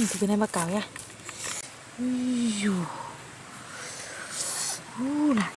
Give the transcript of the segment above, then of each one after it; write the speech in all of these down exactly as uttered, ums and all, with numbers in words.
Thì bên em mà cào nha. Ui uh, là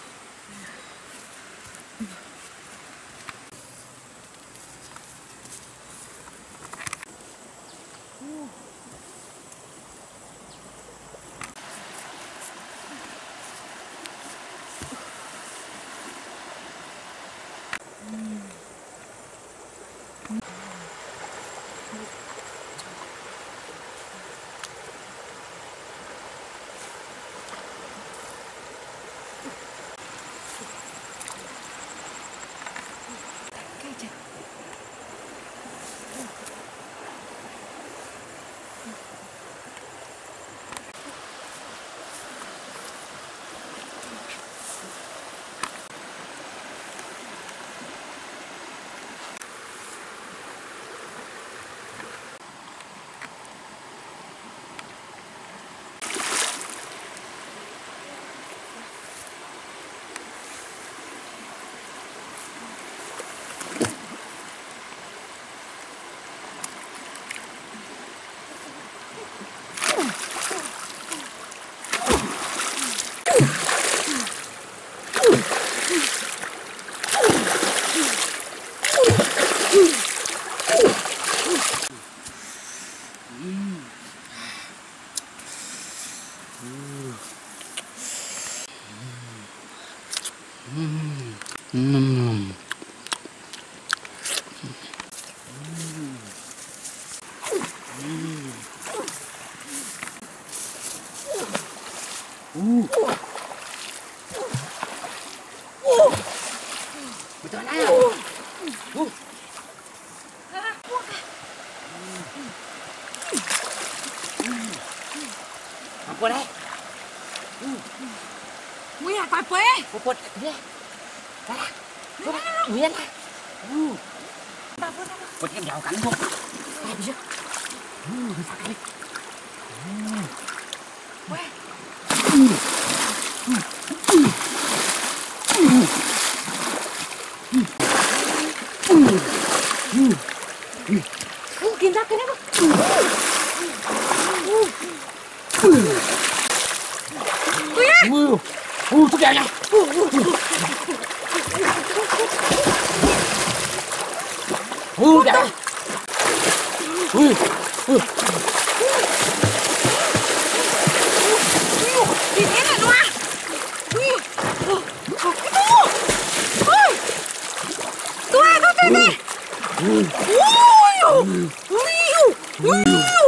Ừm. Betul lah. Uh. Apa dah? Nguy à, coi quê. Puput dia. Dah. Sudah. Nguyen lah. Uh. Put kan jauh kan tu. Ah, bisa. Uh, bisa kali. Uh. Quê. Kiếm ra cái này không? Ui á! Ui, ui, thức dậy nha. Ui, dậy. Ui, ui. Gì thế này Loa? Ui, cái tu. Ui, tu à, tu thế này. Ui, ui, ui, ui,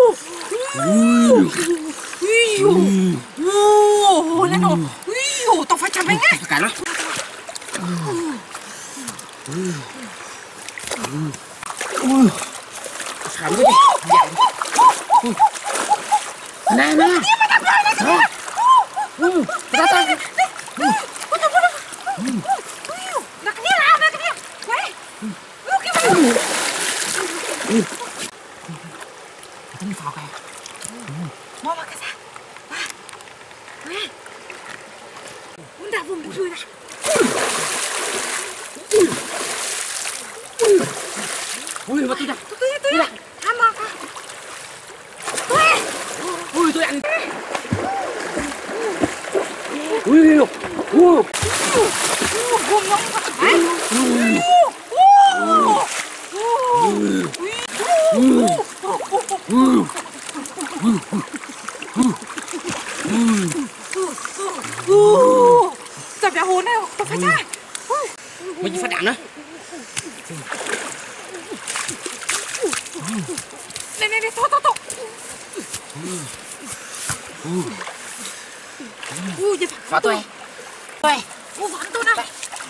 ui, lên rồi. Ui, tao phải chạm anh á. Cả nó. Ui, khám cái gì? Ui, này nè. Ui, ra ta. Nak dia lah, nak dia. Weh, lu gimana? Kita ni sao kaya? Mau makan sah? Wah, weh. Bunda pun berdua dah. Ui, betul dah. Tu tu ya tu ya. Hama kah? Weh. Ui, tôi ăn. Ui, ui, ui. Gồm nó không phải. Sao bé hồn này, tao phải trai. Mày phát đạn nữa. Này này này, to to to. Ui, vậy Phá tôi. Tôi. Ui, phá tôi nào.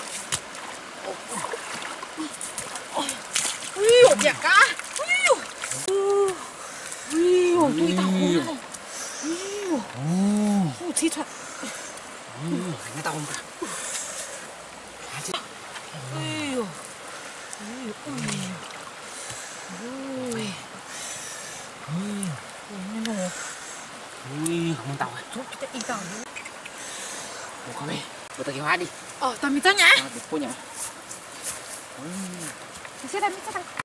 Ui, ôi đẹp cả. Ui, ui, ôi tôi tao khổ này. Ui, ôi chi thật. Nghe tao không cả. Ui, ôi, ui, ui, ui, nó Ui, không tao à. Chút kita đi tao. Ủa con đi, buat tao kêu hóa đi. Ờ, tao mình tao nhá. Được cô nhỉ? Sẽ làm gì sao?